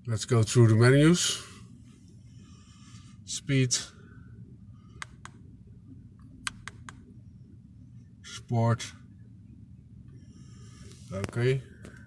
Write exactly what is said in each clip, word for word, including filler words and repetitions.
Let's go through the menus. Speed, sport, okay.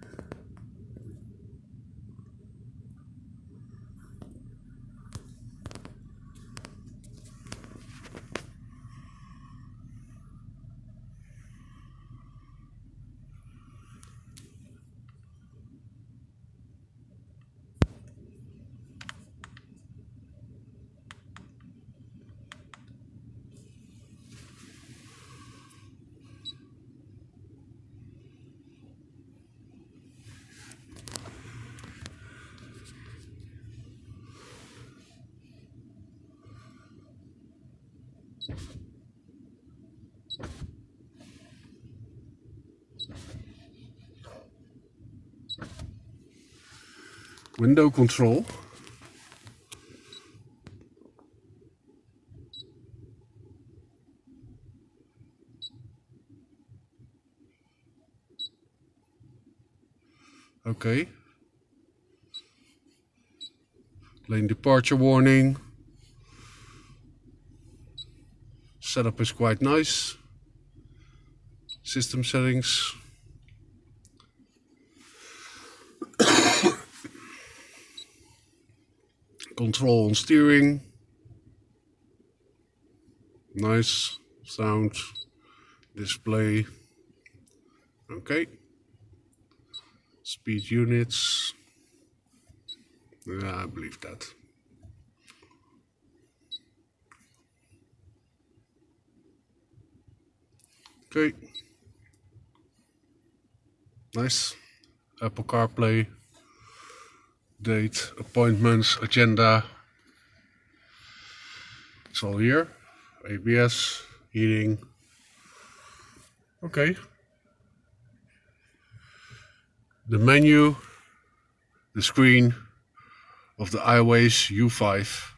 Window control. Okay. Lane departure warning. Setup is quite nice. System settings. Control on steering. Nice. Sound. Display. Okay. Speed units. Yeah, I believe that. Okay. Nice. Apple CarPlay. Date, appointments, agenda. It's all here. A B S, heating. Okay. The menu, the screen of the iWays U five.